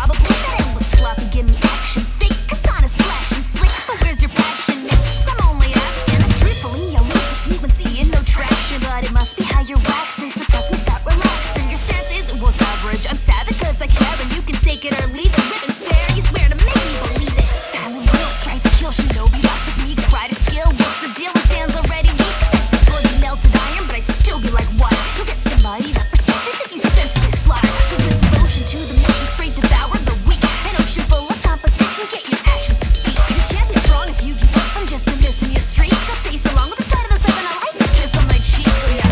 probably that endless sloppy, give me action. Sick, katana slashing, slick, but where's your passion, miss? I'm only asking. Truthfully, I leave the heat when seeing no traction, but it must be how you're waxing, so trust me, stop relaxing. Your stance isn't what's average. I'm savage cause I care, and you can take it or leave it. Rip and tear, you swear to make me believe it. Silent will, strike to kill, shinobi about to be cry to skill. What's the deal? His hands already weak. This bloody melted iron, but I still be like, what? You'll get somebody that respected if you sense this slaughter. Cause with devotion to the mission, straight devour the weak. An ocean full of competition, get your actions to speak. You can't be strong if you give up from just a missing your streak. They'll say so long with the start of the seven, I like the kiss on my cheek.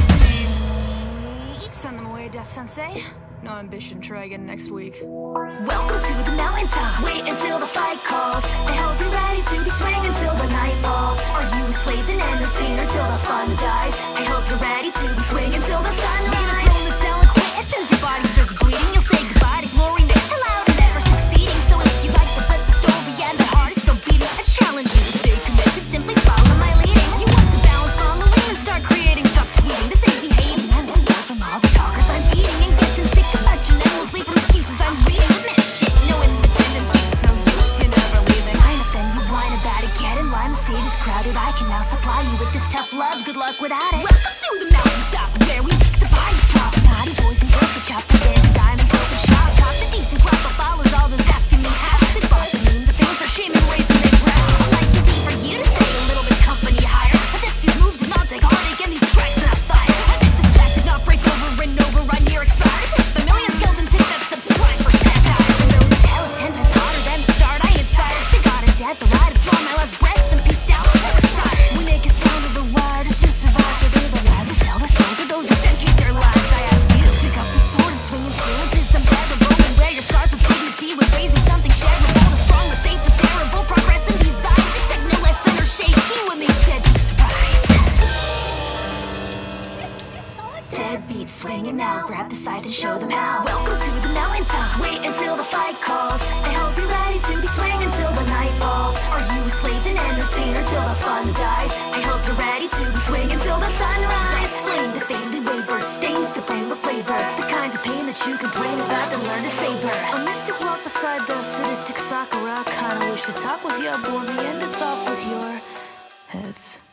Send them away, Death Sensei. No ambition, try again next week. Welcome to the mountaintop. Wait until the fight calls. I hope you're ready to be swinging till the night falls. Are you a slave and entertainer till the fun dies? I hope you're ready to be swinging till the sunrise. You're gonna pull the down quick as soon as your body starts bleeding. You'll say goodbye to glory next to loud and never succeeding. So if you like to flip the story and the heart is still beating, I challenge you to stay connected, simply follow my leading. You want to balance on the wing and start creating, stop tweeting. This ain't behaving, and this word from all the talkers I'm beating and getting sick of matching endlessly from excuses I'm reading. Admit shit, no independence, it's no use, you're never leaving. Sign up then you whine about it, get in line, the stage is crowded. I can now supply you with this tough love, good luck without it. Welcome to the mountaintop, where we make the bodies drop. Naughty boys and girls get chopped up into diamonds, open shop. Top the decent crop of followers, all those asking me how. This boss mean the things are shaming, raising their breath. I like easy for you to say a little bit company higher. As if these moves did not take heartache and these tracks are not fire. As if this bat did not break over and over on your expired. As if the millions skeleton tick that subscribe for satire. Even though the tale is 10 times harder than the start, I ain't tired. The god of death, the light of drawn my last breath and peace down, I'm retired. We make it down to the wire just to survive. So they the lives or sell their souls or those who dedicate their lives. I ask you to pick up the sword and swing and sword to some bearable and wear your scars with dignity, with raising something shareable. The strong, the safe, the terrible, progress in these eyes. Expect no less than or shaky when these deadbeats rise. Deadbeats swinging now, grab the scythe and show them how. Welcome to the mountaintop, wait until the fight calls. I hope you're ready to be swinging till the night falls. Are you a slave and entertainer till the fun dies? I hope you're ready to be swinging till the sunrise. Flame the faintly waver, stains the brain with flavor. The kind of pain that you complain about, then learn to savor. A mystic walk beside the sadistic Sakura. Kinda wish to talk with you, but in the end it's off with your heads.